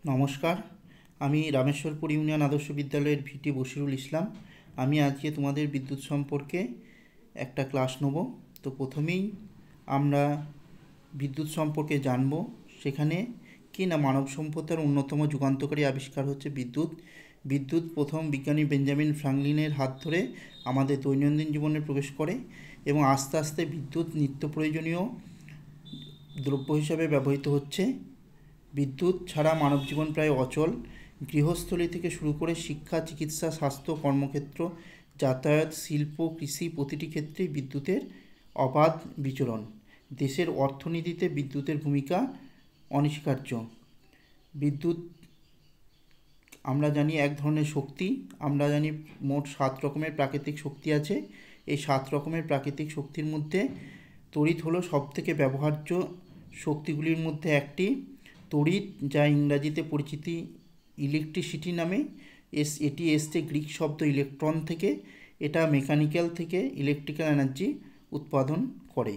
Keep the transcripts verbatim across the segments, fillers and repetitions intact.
নমস্কার, আমি রামেশ্বরপুর ইউনিয়ন আদর্শ বিদ্যালয়ের ভিটি বশিরুল ইসলাম। আমি আজকে তোমাদের বিদ্যুৎ সম্পর্কে একটা ক্লাস নেব। তো প্রথমেই আমরা বিদ্যুৎ সম্পর্কে জানব। সেখানে কি না, মানব সভ্যতার অন্যতম যুগান্তকারী আবিষ্কার হচ্ছে বিদ্যুৎ। বিদ্যুৎ প্রথম বিজ্ঞানী বেঞ্জামিন ফ্রাঙ্কলিনের হাত ধরে আমাদের দৈনন্দিন জীবনে প্রবেশ করে এবং আস্তে আস্তে বিদ্যুৎ নিত্য প্রয়োজনীয় দ্রব্য হিসাবে ব্যবহৃত হচ্ছে। বিদ্যুৎ ছাড়া মানব জীবন প্রায় অচল। গৃহস্থলী থেকে শুরু করে শিক্ষা, চিকিৎসা, স্বাস্থ্য, কর্মক্ষেত্র, যাতায়াত, শিল্প, কৃষি প্রতিটি ক্ষেত্রেই বিদ্যুতের অবাধ বিচরণ। দেশের অর্থনীতিতে বিদ্যুতের ভূমিকা অনস্বীকার্য। বিদ্যুৎ আমরা জানি এক ধরনের শক্তি। আমরা জানি মোট সাত রকমের প্রাকৃতিক শক্তি আছে। এই সাত রকমের প্রাকৃতিক শক্তির মধ্যে তড়িৎ হলো সবথেকে ব্যবহার্য শক্তিগুলির মধ্যে একটি। তড়িৎ, যা ইংরাজিতে পরিচিতি ইলেকট্রিসিটি নামে, এস এটি এসছে গ্রিক শব্দ ইলেকট্রন থেকে। এটা মেকানিক্যাল থেকে ইলেকট্রিক্যাল এনার্জি উৎপাদন করে।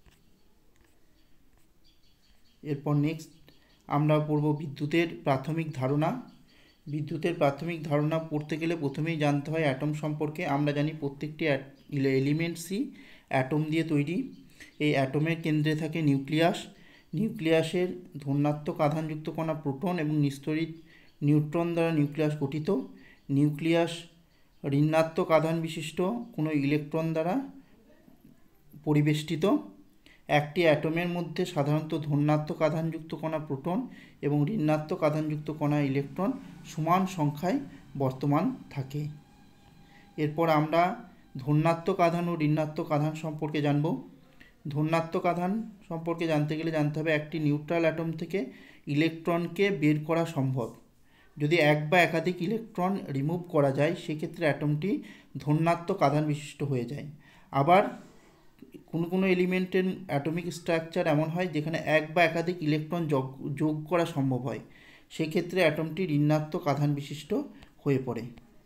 এরপর নেক্সট আমরা পড়ব বিদ্যুতের প্রাথমিক ধারণা। বিদ্যুতের প্রাথমিক ধারণা পড়তে গেলে প্রথমেই জানতে হয় অ্যাটম সম্পর্কে। আমরা জানি প্রত্যেকটি এলিমেন্টসই অ্যাটম দিয়ে তৈরি। এই অ্যাটমের কেন্দ্রে থাকে নিউক্লিয়াস। নিউক্লিয়াসের ধনাত্মক আধানযুক্ত কণা প্রোটন এবং নিস্তড়িত নিউট্রন দ্বারা নিউক্লিয়াস গঠিত। নিউক্লিয়াস ঋণাত্মক আধান বিশিষ্ট কোনো ইলেকট্রন দ্বারা পরিবেষ্টিত। একটি অ্যাটমের মধ্যে সাধারণত ধনাত্মক আধানযুক্ত কণা প্রোটন এবং ঋণাত্মক আধানযুক্ত কণা ইলেকট্রন সমান সংখ্যায় বর্তমান থাকে। এরপর আমরা ধনাত্মক আধান ও ঋণাত্মক আধান সম্পর্কে জানব। ধনাত্মক আধান সম্পর্কে জানতে গেলে জানতে হবে একটি নিউট্রাল অ্যাটম থেকে ইলেকট্রনকে বের করা সম্ভব। যদি এক বা একাধিক ইলেকট্রন রিমুভ করা যায়, সেক্ষেত্রে অ্যাটমটি ধনাত্মক আধান বিশিষ্ট হয়ে যায়। আবার কোনো কোনো এলিমেন্টের অ্যাটমিক স্ট্রাকচার এমন হয় যেখানে এক বা একাধিক ইলেকট্রন যোগ যোগ করা সম্ভব হয়, সেক্ষেত্রে অ্যাটমটি ঋণাত্মক আধান বিশিষ্ট হয়ে পড়ে।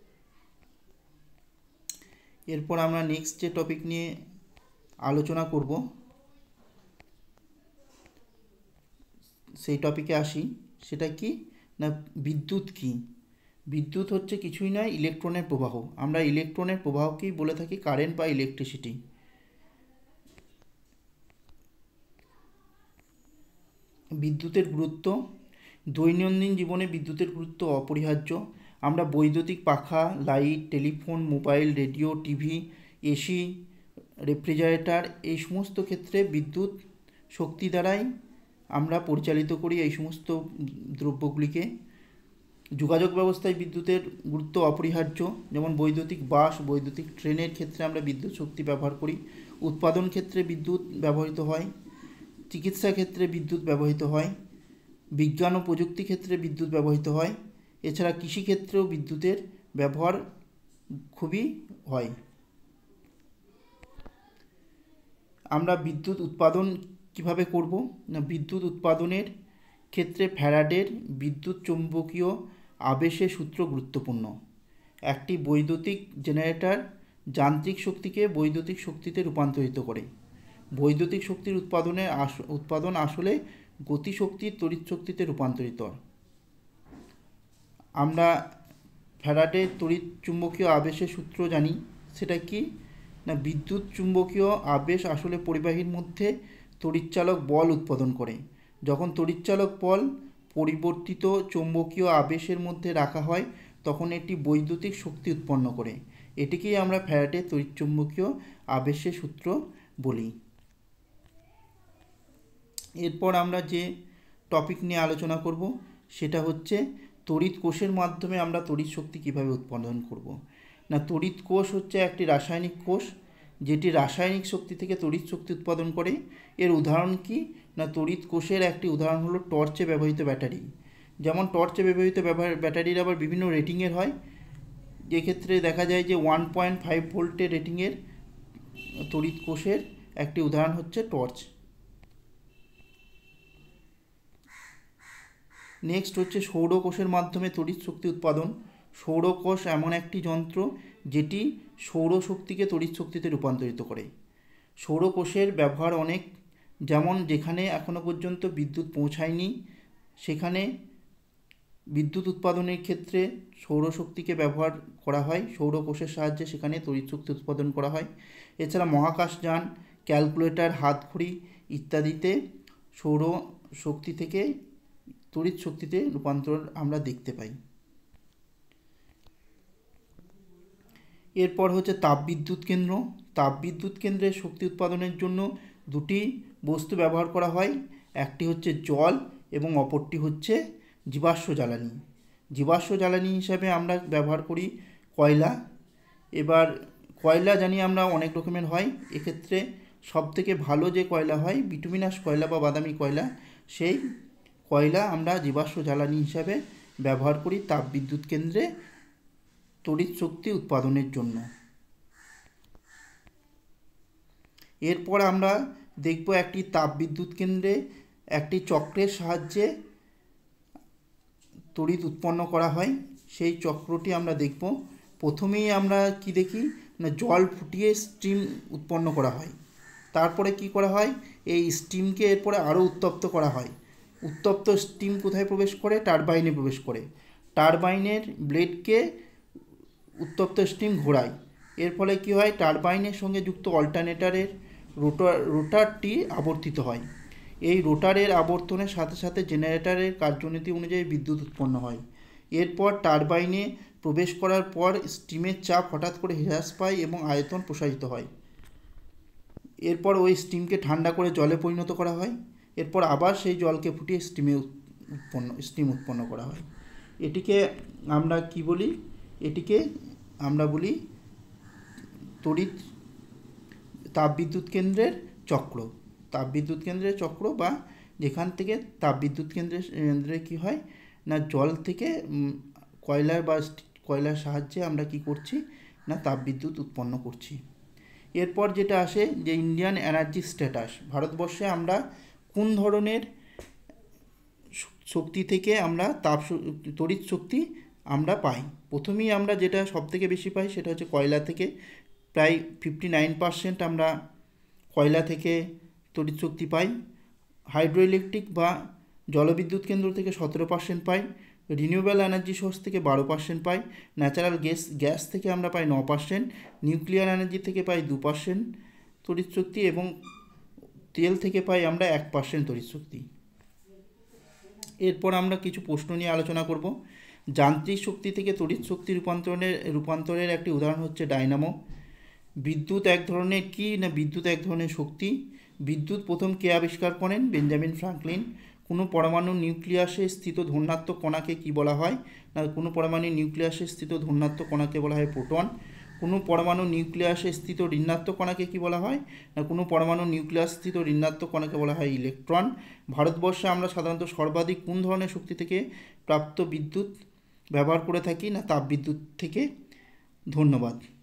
এরপর আমরা নেক্সট যে টপিক নিয়ে আলোচনা করব সেই টপিকে আসি। সেটা কি না, বিদ্যুৎ কি। বিদ্যুৎ হচ্ছে কিছুই নয়, ইলেকট্রনের প্রবাহ। আমরা ইলেকট্রনের প্রবাহকেই বলে থাকি কারেন্ট বা ইলেকট্রিসিটি। বিদ্যুতের গুরুত্ব। দৈনন্দিন জীবনে বিদ্যুতের গুরুত্ব অপরিহার্য। আমরা বৈদ্যুতিক পাখা, light, telephone, mobile, radio, TV, AC, refrigerator এই সমস্ত ক্ষেত্রে বিদ্যুৎ শক্তি দ্বারাই আমরা পরিচালিত করি এই সমস্ত দ্রব্যগুলিকে। যোগাযোগ ব্যবস্থায় বিদ্যুতের গুরুত্ব অপরিহার্য। যেমন বৈদ্যুতিক বাস, বৈদ্যুতিক ট্রেনের ক্ষেত্রে আমরা বিদ্যুৎ শক্তি ব্যবহার করি। উৎপাদন ক্ষেত্রে বিদ্যুৎ ব্যবহৃত হয়। চিকিৎসা ক্ষেত্রে বিদ্যুৎ ব্যবহৃত হয়। বিজ্ঞান ও প্রযুক্তি ক্ষেত্রে বিদ্যুৎ ব্যবহৃত হয়। এছাড়া কৃষিক্ষেত্রেও বিদ্যুতের ব্যবহার খুবই হয়। আমরা বিদ্যুৎ উৎপাদন কিভাবে করব না, বিদ্যুৎ উৎপাদনের ক্ষেত্রে ফ্যারাডের বিদ্যুৎ চৌম্বকীয় আবেশের সূত্র গুরুত্বপূর্ণ। একটি বৈদ্যুতিক জেনারেটর যান্ত্রিক শক্তিকে বৈদ্যুতিক শক্তিতে রূপান্তরিত করে। বৈদ্যুতিক শক্তির উৎপাদনের উৎপাদন আসলে গতিশক্তির তড়িৎ শক্তিতে রূপান্তরিত। আমরা ফ্যারাডের তড়িৎ চুম্বকীয় আবেশের সূত্র জানি। সেটা কি না, বিদ্যুৎ চুম্বকীয় আবেশ আসলে পরিবাহীর মধ্যে তড়িৎচালক বল উৎপাদন করে। যখন তড়িৎচালক বল পরিবর্তিত চৌম্বকীয় আবেশের মধ্যে রাখা হয়, তখন এটি বৈদ্যুতিক শক্তি উৎপন্ন করে। এটিকেই আমরা ফ্যারাডের তড়িৎচুম্বকীয় আবেশের সূত্র বলি। এরপর আমরা যে টপিক নিয়ে আলোচনা করব সেটা হচ্ছে তড়িৎ কোষের মাধ্যমে আমরা তড়িৎ শক্তি কীভাবে উৎপাদন করব। না, তড়িৎ কোষ হচ্ছে একটি রাসায়নিক কোষ যেটি রাসায়নিক শক্তি থেকে তড়িৎ শক্তি উৎপাদন করে। এর উদাহরণ কি না, তড়িৎ কোষের একটি উদাহরণ হলো টর্চে ব্যবহৃত ব্যাটারি। যেমন টর্চে ব্যবহৃত ব্যাটারির আবার বিভিন্ন রেটিংয়ের হয়। এক্ষেত্রে দেখা যায় যে ওয়ান পয়েন্ট ফাইভ ভোল্টের রেটিংয়ের তড়িৎ কোষের একটি উদাহরণ হচ্ছে টর্চ। নেক্সট হচ্ছে সৌরকোষের মাধ্যমে তড়িৎ শক্তি উৎপাদন। সৌরকোষ এমন একটি যন্ত্র যেটি সৌরশক্তিকে তড়িৎ শক্তিতে রূপান্তরিত করে। সৌরকোষের ব্যবহার অনেক। যেমন যেখানে এখনো পর্যন্ত বিদ্যুৎ পৌঁছায়নি সেখানে বিদ্যুৎ উৎপাদনের ক্ষেত্রে সৌরশক্তিকে ব্যবহার করা হয়, সৌরকোষের সাহায্যে সেখানে তড়িৎ শক্তি উৎপাদন করা হয়। এছাড়া মহাকাশযান, ক্যালকুলেটর, হাতঘড়ি ইত্যাদিতে সৌর শক্তি থেকে তড়িৎ শক্তিতে রূপান্তর আমরা দেখতে পাই। এরপর হচ্ছে তাপবিদ্যুৎ কেন্দ্র। তাপবিদ্যুৎ কেন্দ্রে শক্তি উৎপাদনের জন্য দুটি বস্তু ব্যবহার করা হয়, একটি হচ্ছে জল এবং অপরটি হচ্ছে জীবাশ্ম জ্বালানি। জীবাশ্ম জ্বালানি হিসাবে আমরা ব্যবহার করি কয়লা। এবার কয়লা জানি আমরা অনেক রকমের হয়, এক্ষেত্রে সবথেকে ভালো যে কয়লা হয় বিটুমিনাস কয়লা বা বাদামি কয়লা, সেই কয়লা আমরা জীবাশ্ম জ্বালানি হিসাবে ব্যবহার করি তাপবিদ্যুৎ কেন্দ্রে তড়িৎ শক্তি উৎপাদনের জন্য। এরপর আমরা দেখব একটি তাপবিদ্যুৎ কেন্দ্রে একটি চক্রের সাহায্যে তড়িৎ উৎপন্ন করা হয়, সেই চক্রটি আমরা দেখব। প্রথমেই আমরা কি দেখি না জল ফুটিয়ে স্টিম উৎপন্ন করা হয়, তারপরে কি করা হয় এই স্টিমকে এরপরে আরও উত্তপ্ত করা হয়। উত্তপ্ত স্টিম কোথায় প্রবেশ করে? টারবাইনে প্রবেশ করে। টারবাইনের ব্লেডকে উত্তপ্ত স্টিম ঘোরায়, এর ফলে কি হয় টারবাইনের সঙ্গে যুক্ত অল্টারনেটরের রোটার রোটারটি আবর্তিত হয়। এই রোটারের আবর্তনের সাথে সাথে জেনারেটরের কার্যনীতি অনুযায়ী বিদ্যুৎ উৎপন্ন হয়। এরপর টারবাইনে প্রবেশ করার পর স্টিমের চাপ হঠাৎ করে হ্রাস পায় এবং আয়তন প্রসারিত হয়। এরপর ওই স্টিমকে ঠান্ডা করে জলে পরিণত করা হয়, এরপর আবার সেই জলকে ফুটিয়ে স্টিমে উৎপন্ন স্টিম উৎপন্ন করা হয়। এটিকে আমরা কি বলি? এটিকে আমরা বলি তড়িৎ তাপবিদ্যুৎ কেন্দ্রের চক্র। তাপবিদ্যুৎ কেন্দ্রের চক্র বা যেখান থেকে তাপবিদ্যুৎ কেন্দ্রের কেন্দ্রে কী হয় না জল থেকে কয়লার বা কয়লার সাহায্যে আমরা কি করছি না তাপবিদ্যুৎ উৎপন্ন করছি। এরপর যেটা আসে যে ইন্ডিয়ান এনার্জি স্ট্যাটাস, ভারতবর্ষে আমরা কোন ধরনের শক্তি থেকে আমরা তাপ তড়িৎ শক্তি আমরা পাই। প্রথমেই আমরা যেটা সবথেকে বেশি পাই সেটা হচ্ছে কয়লা থেকে, প্রায় ফিফটি নাইন পার্সেন্ট আমরা কয়লা থেকে তড়িৎ শক্তি পাই। হাইড্রো ইলেকট্রিক বা জলবিদ্যুৎ কেন্দ্র থেকে সতেরো পার্সেন্ট পাই। রিনিউয়েবল এনার্জি সোর্স থেকে বারো পার্সেন্ট পাই। ন্যাচারাল গ্যাস গ্যাস থেকে আমরা পাই ন পার্সেন্ট। নিউক্লিয়ার এনার্জি থেকে পাই দু পার্সেন্ট তড়িৎ শক্তি এবং তেল থেকে পাই আমরা এক পার্সেন্ট তড়িৎ শক্তি। এরপর আমরা কিছু প্রশ্ন নিয়ে আলোচনা করব। যান্ত্রিক শক্তি থেকে তড়িৎ শক্তি রূপান্তরের রূপান্তরের একটি উদাহরণ হচ্ছে ডায়নামো। বিদ্যুৎ এক ধরনের কি না বিদ্যুৎ এক ধরনের শক্তি। বিদ্যুৎ প্রথম কে আবিষ্কার করেন? Benjamin Franklin. কোনো পরমাণু নিউক্লিয়াসে স্থিত ধনাত্মক কণাকে কি বলা হয় না কোনো পরমাণু নিউক্লিয়াসে স্থিত ধনাত্মক কণাকে বলা হয় প্রোটন। কোনো পরমাণু নিউক্লিয়াসে স্থিত ঋণাত্মক কণাকে কি বলা হয় না কোনো পরমাণু নিউক্লিয়াস স্থিত ঋণাত্মক কণাকে বলা হয় ইলেকট্রন। ভারতবর্ষে আমরা সাধারণত সর্বাধিক কোন ধরনের শক্তি থেকে প্রাপ্ত বিদ্যুৎ ব্যবহার করে থাকি না তাপবিদ্যুৎ থেকে। ধন্যবাদ।